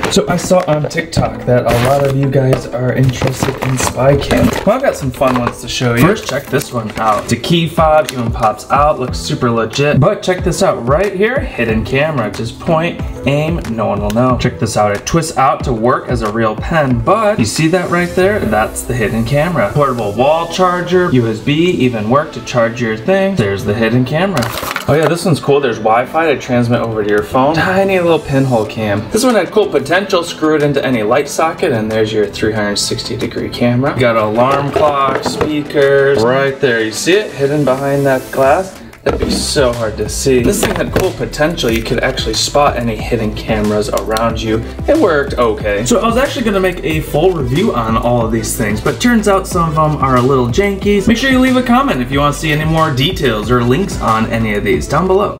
So I saw on TikTok that a lot of you guys are interested in spy cams. Well, I've got some fun ones to show you. First, check this one out. It's a key fob, even pops out, looks super legit. But check this out right here, hidden camera. Just point, aim, no one will know. Check this out, it twists out to work as a real pen, but you see that right there? That's the hidden camera. Portable wall charger, USB, even work to charge your thing. There's the hidden camera. Oh yeah, this one's cool. There's Wi-Fi to transmit over to your phone. Tiny little pinhole cam. This one had cool potential. Screw it into any light socket and there's your 360-degree camera. You got an alarm clock, speakers, right there. You see it hidden behind that glass? That'd be so hard to see. This thing had cool potential. You could actually spot any hidden cameras around you. It worked okay. So I was actually gonna make a full review on all of these things, but turns out some of them are a little janky. Make sure you leave a comment if you want to see any more details or links on any of these down below.